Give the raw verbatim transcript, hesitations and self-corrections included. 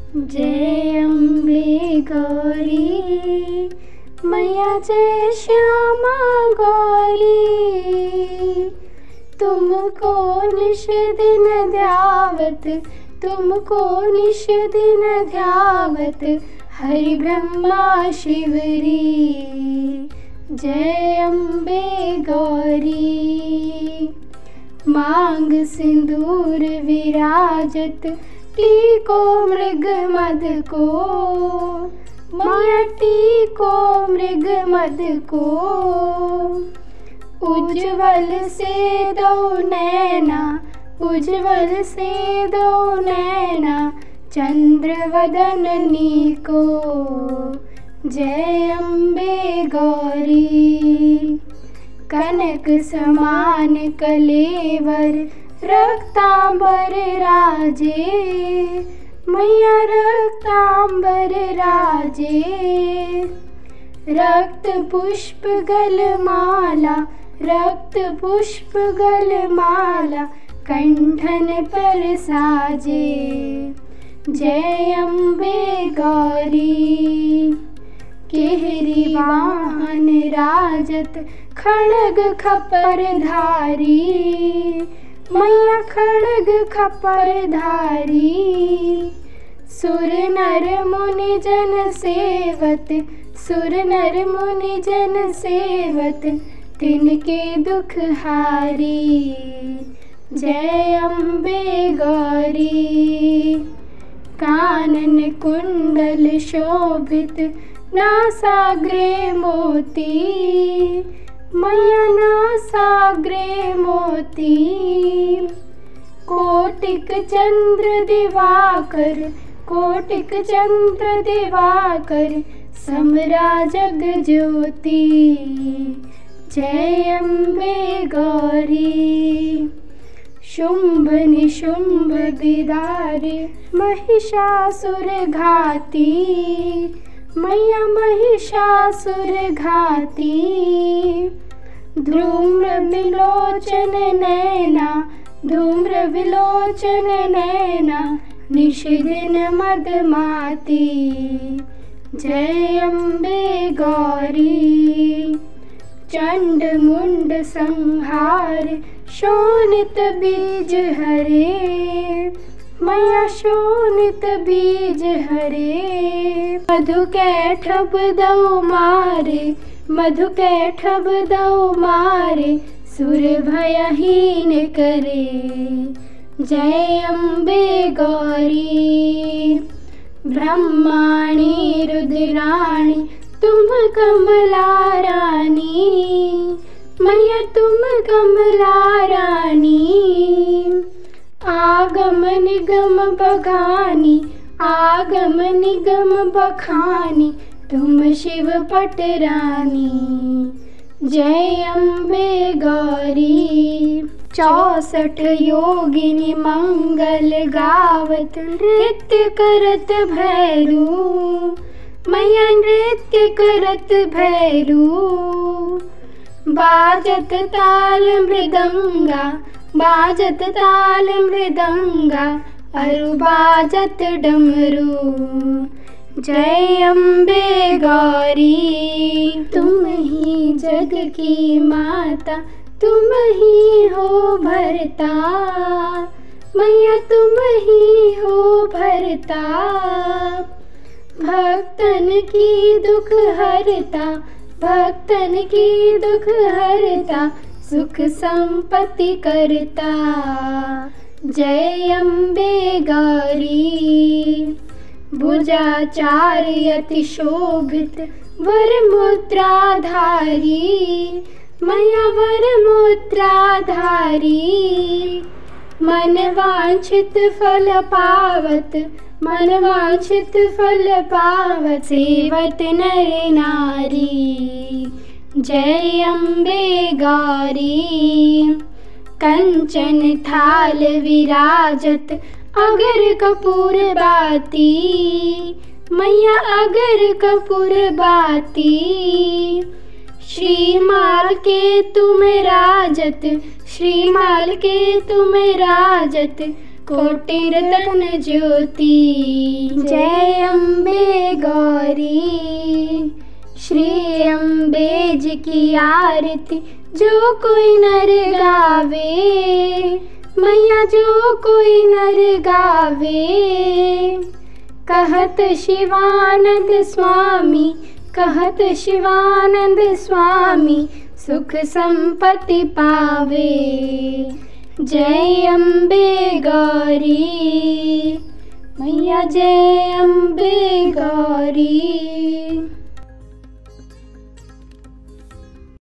जय अम्बे गौरी मैया, जय श्यामा गौरी। तुमको निश दिन ध्यावत, तुमको निश दिन ध्यावत, हरि ब्रह्मा शिवरी। जय अम्बे गौरी। मांग सिंदूर विराजत, टीको मृग मद को, मैया टीको मृग मद को। उज्ज्वल से दो नैना, उज्ज्वल से दो नैना, चंद्र वदननी को। जय अम्बे गौरी। कनक समान कलेवर, रक्तांबर राजे, मैया रक्तांबर राजे। रक्त पुष्प गलमाला, रक्त पुष्प गलमाला, कंठन पर साजे। जय अम्बे गौरी। केहरी वाहन राजत, खड्ग खपर धारी, मैया खड्ग खपर धारी। सुर नर मुनि जन सेवत, सुर नर मुनि जन सेवत, तिनके दुख हारी। जय अम्बे गौरी। कानन कुंडल शोभित, नासाग्रे मोती, मैया नासाग्रे मोती। कोटिक चंद्र दिवाकर, कोटिक चंद्र दिवाकर, समरा जग ज्योति। जय अम्बे गौरी। शुंभ निशुंभ विदारे, महिषासुर घाती, मैया महिषासुर घाती। धूम्र विलोचन नैना, धूम्र विलोचन नैना, निशिदिन मदमाती। जय अम्बे गौरी। चंड मुंड संहार, शोणित बीज हरे, मैया शोणित बीज हरे। मधु कैठब दो मारे, मधु कैठब दो मारे, सुर भयहीन करे। जय अम्बे गौरी। ब्रह्माणी रुद्राणी, तुम कमला रानी, मैया तुम कमला रानी। आगम निगम बखानी, आगम निगम बखानी, तुम शिव पटरानी। जय अम्बे गौरी। चौसठ योगिनी मंगल गावत, नृत्य करत भैरू, मैया नृत्य करत भैरू। बाजत ताल मृदंगा, बाजत ताल मृदंगा, अरु बाजत डमरू। जय अम्बे गौरी। तुम ही जग की माता, तुम ही हो भरता, मैया तुम ही हो भरता। भक्तन की दुख हरता, भक्तन की दुख हरता, सुख संपत्ति करता। जय अम्बे गौरी। भुजाचार्य अति शोभित, वर मुद्राधारी, मैया वर मुद्राधारी। मन वांछित फल पावत, मन वांछित फल पावत, सेवत नर नारी। जय अम्बे गौरी। कंचन थाल विराजत, अगर कपूर बाती, मैया अगर कपूर बाती। श्रीमाल के तुम राजत, श्रीमाल के तुम राजत, कोटि रत्न ज्योति। जय अम्बे गौरी। श्री अम्बे जी की आरती जो कोई नर गावे, मैया जो कोई नर गावे। कहत शिवानंद स्वामी, कहत शिवानंद स्वामी, सुख संपत्ति पावे। जय अम्बे गौरी, मैया जय अम्बे गौरी।